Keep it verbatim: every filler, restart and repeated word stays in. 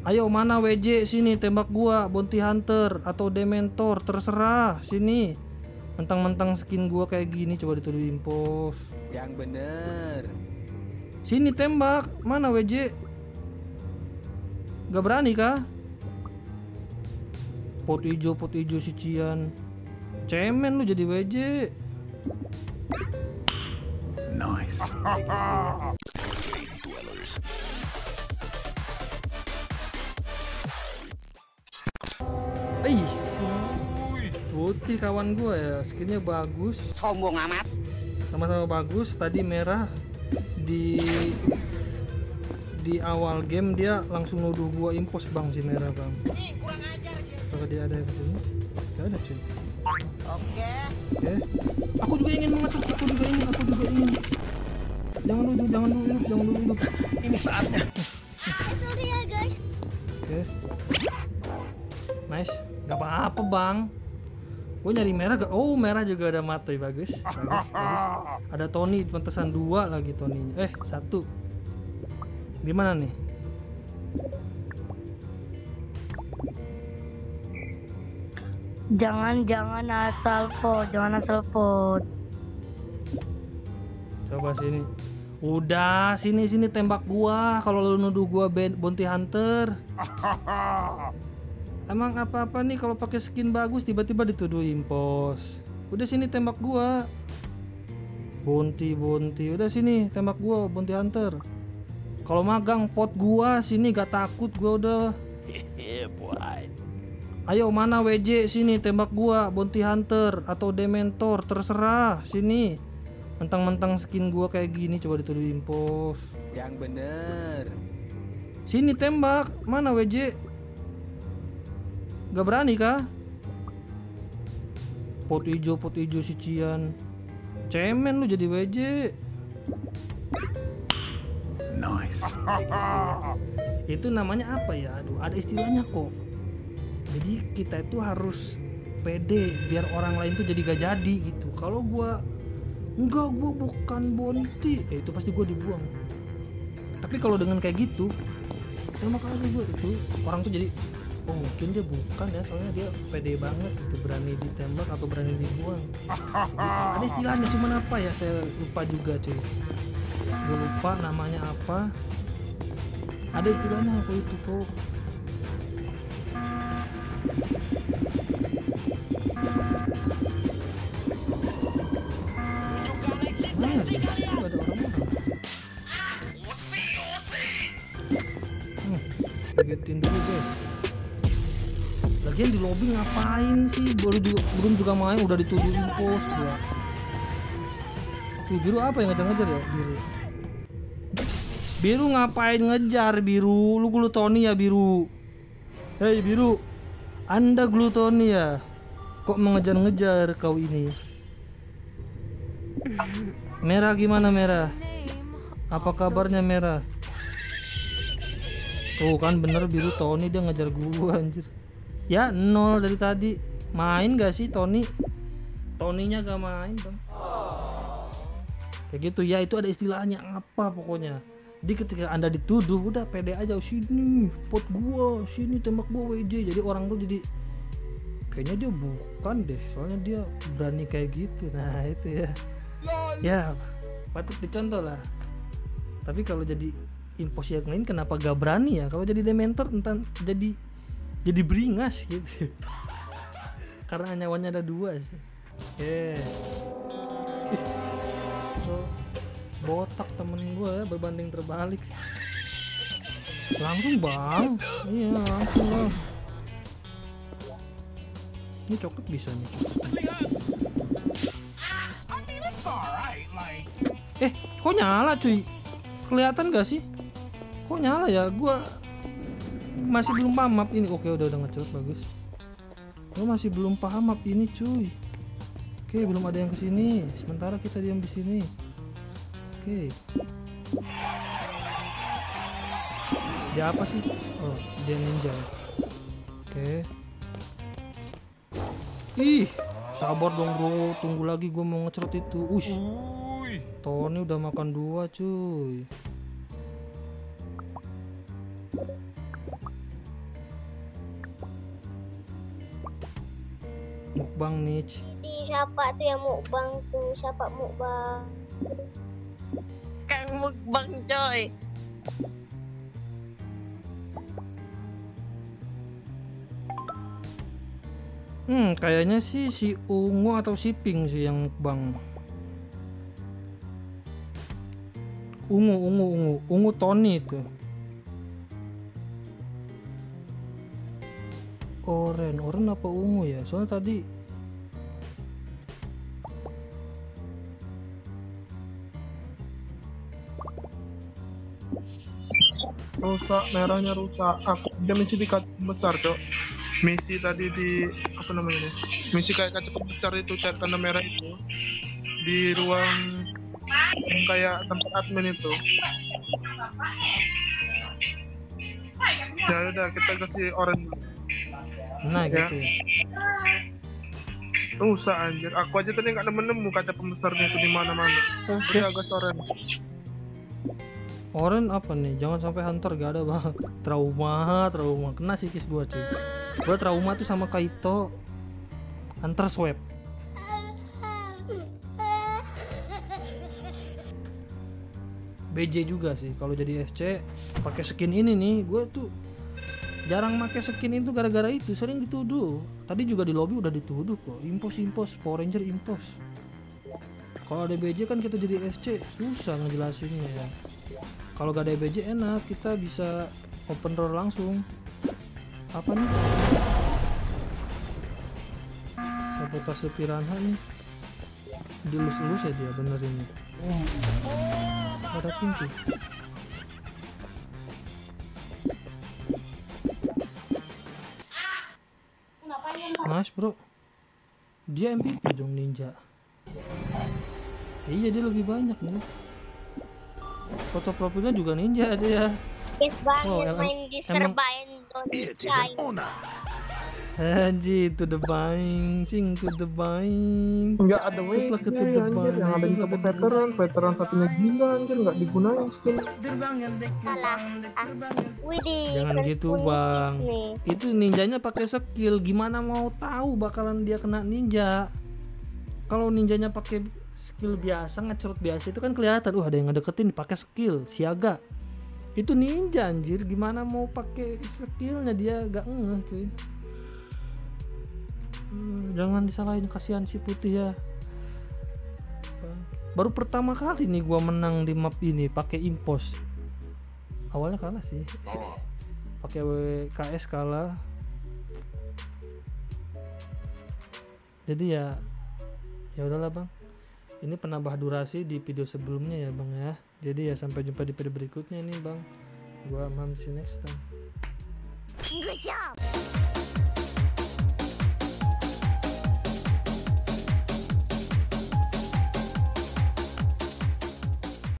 Ayo mana W J, sini tembak gua. Bounty Hunter atau Dementor, terserah. Sini. Mentang-mentang skin gua kayak gini coba dituduh impos. Yang bener. Sini tembak. Mana W J? Gak berani kah? Pot ijo, pot ijo si Cian. Cemen lu jadi W J. Nice. Ih, putih kawan gue ya, skinnya bagus. Sombong amat. Sama-sama bagus. Tadi merah di di awal game dia langsung nuduh gua impos bang, si merah bang. Ini kurang ajar sih. Kalau dia ada kesini, gak ada cuy. Oke. Oke. Aku juga ingin mengatur, aku juga ingin, aku juga ingin. Jangan dulu, jangan dulu hidup, jangan dulu hidup. Ini saatnya. Sorry ya guys. Oke. Nice. Gak apa-apa bang. Gue nyari merah gak? Oh merah juga ada mata, bagus. Bagus, bagus. Ada Tony, pantesan dua lagi Tony. Eh satu. Gimana nih? Jangan jangan asal vote, jangan asal vote. Coba sini. Udah sini sini tembak gua. Kalau lu nuduh gua bounty hunter. Emang apa-apa nih kalau pakai skin bagus tiba-tiba dituduh impos. Udah sini tembak gua. Bounty bounty. Udah sini tembak gua bounty hunter. Kalau magang pot gua sini gak takut gua udah. Ayo mana W J, sini tembak gua bounty hunter atau Dementor, terserah. Sini. Mentang-mentang skin gua kayak gini coba dituduh impos. Yang bener. Sini tembak. Mana W J? Gak berani kah? Pot ijo, pot ijo si Cian. Cemen lu jadi W J. Nice. Itu namanya apa ya? Aduh, ada istilahnya kok. Jadi kita itu harus pede biar orang lain tuh jadi gak jadi gitu. Kalau gua enggak, gua bukan bounty, eh, itu pasti gua dibuang. Tapi kalau dengan kayak gitu, tembak aja gua itu. Orang tuh jadi oh mungkin dia bukan ya, soalnya dia pede banget gitu, berani ditembak atau berani dibuang. Ada istilahnya, cuman apa ya saya lupa juga cuy. Gue lupa namanya apa. Ada istilahnya apa itu kok. Mana dia? Gak ada orang. Hmm, kagetin dulu guys. Lagian di lobby ngapain sih? Baru juga, belum juga main udah dituduh impos gua. Wih, biru apa yang ngejar-ngejar ya? Biru. Biru ngapain ngejar biru? Lu glutoni ya biru? Hei biru, Anda glutoni ya? Kok mengejar-ngejar kau ini? Merah gimana merah? Apa kabarnya merah? Tuh kan bener biru Tony dia ngejar gua anjir. Ya nol dari tadi. Main gak sih Tony? Tonynya gak main bang. Kayak gitu ya, itu ada istilahnya apa pokoknya. Jadi ketika Anda dituduh udah pede aja, sini pot gua, sini tembak gua W J. Jadi orang tuh jadi kayaknya dia bukan deh, soalnya dia berani kayak gitu. Nah itu ya. Ya patut dicontoh lah. Tapi kalau jadi impos yang lain kenapa gak berani ya? Kalau jadi Dementor entar jadi jadi beringas gitu. Karena nyawanya ada dua sih. Eh. Ih, so, botak temen gue ya, berbanding terbalik. Langsung bang. Iya langsung lah. Ini coklat bisa nih coklat. Eh kok nyala cuy? Kelihatan gak sih? Kok nyala ya? Gua masih belum paham map ini. Oke udah udah ngecet bagus. Gua masih belum paham map ini cuy. Oke belum ada yang kesini. Sementara kita diam di sini. Oke. Dia apa sih? Oh dia ninja. Oke. Ih sabar dong bro. Tunggu lagi gua mau ngecerot itu. Ush. Tony udah makan dua cuy. Mukbang niche. Di siapa tuh yang mukbang tuh? Siapa mukbang? Kang mukbang coy. Hmm, kayaknya sih si Ungu atau si Pink sih yang mukbang. Ungu, ungu, ungu, ungu Tony itu. Oren, oren apa ungu ya? Soalnya tadi Rusak, merahnya rusak. Aku dia misi di kaca besar, Cok. Misi tadi di apa namanya nih? Misi kayak kaca besar itu, cat tanda merah itu di ruang yang kayak tempat admin itu. Ya udah, kita kasih orange dulu. nah Ya. gitu ya. Rusak anjir. Aku aja tadi nggak nemu-nemu kaca pembesarnya itu di mana-mana. Oke. Udah agak orange. Oren apa nih? Jangan sampai hunter gak ada bang. Trauma, trauma. Kena psikis gua cuy. Gua trauma tuh sama Kaito. Hunter swap. B J juga sih. Kalau jadi S C pakai skin ini nih, gua tuh jarang pakai skin itu gara-gara itu. Sering dituduh. Tadi juga di lobby udah dituduh kok. Impos, impos, Power Ranger impos. Kalau ada B J kan kita jadi S C susah ngejelasinnya ya. Kalau gak ada B J enak, kita bisa open roll langsung. Apa nih? Sabotase piranha nih. Dilus-elus ya dia bener ini. Ada pintu. Nice bro. Dia M V P dong ninja. Iya dia lebih banyak nih. Foto profilnya juga ninja dia. Yes banget Oh, em- main di emang- serba It is Indonesia. an honor. Anjir, to the bind, sing to the bind. Nggak ada way Setelah anjir, ketutupan, yang ada juga setelah veteran, veteran satunya gila anjir, nggak digunain skin. Salah. Ah, Widih. Jangan fans gitu punitis bang. nih. Itu ninjanya pakai skill. Gimana mau tahu bakalan dia kena ninja? Kalau ninjanya pakai skill biasa, ngecrot biasa itu kan kelihatan. Uh ada yang ngedeketin pakai skill siaga. Itu ninja anjir. Gimana mau pakai skillnya dia gak ngeh cuy. Hmm, jangan disalahin, kasihan si putih ya. Baru pertama kali nih gua menang di map ini pakai impos. Awalnya kalah sih. Pakai W K S kalah. Jadi ya ya udahlah bang. Ini penambah durasi di video sebelumnya ya bang ya. Jadi ya sampai jumpa di video berikutnya nih bang. Gua Mam see you next time. Good job.